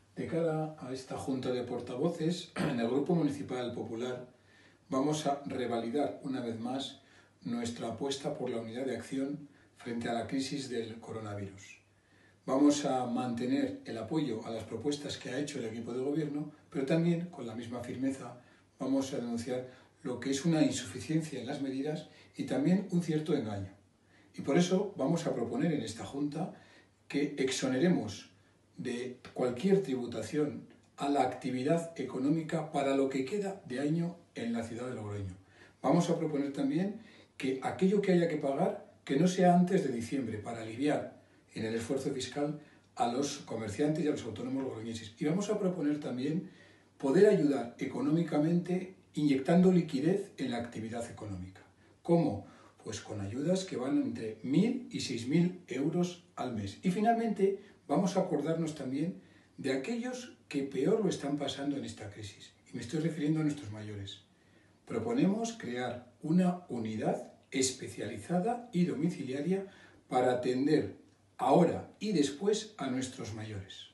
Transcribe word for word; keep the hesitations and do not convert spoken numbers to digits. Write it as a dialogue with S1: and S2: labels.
S1: De cara a esta Junta de Portavoces, en el Grupo Municipal Popular vamos a revalidar una vez más nuestra apuesta por la unidad de acción frente a la crisis del coronavirus. Vamos a mantener el apoyo a las propuestas que ha hecho el equipo de gobierno, pero también, con la misma firmeza, vamos a denunciar lo que es una insuficiencia en las medidas y también un cierto engaño. Y por eso vamos a proponer en esta Junta que exoneremos de cualquier tributación a la actividad económica para lo que queda de año en la ciudad de Logroño. Vamos a proponer también que aquello que haya que pagar, que no sea antes de diciembre, para aliviar en el esfuerzo fiscal a los comerciantes y a los autónomos logroñeses. Y vamos a proponer también poder ayudar económicamente inyectando liquidez en la actividad económica. ¿Cómo? Pues con ayudas que van entre mil y seis mil euros al mes. Y finalmente vamos a acordarnos también de aquellos que peor lo están pasando en esta crisis. Y me estoy refiriendo a nuestros mayores. Proponemos crear una unidad especializada y domiciliaria para atender ahora y después a nuestros mayores.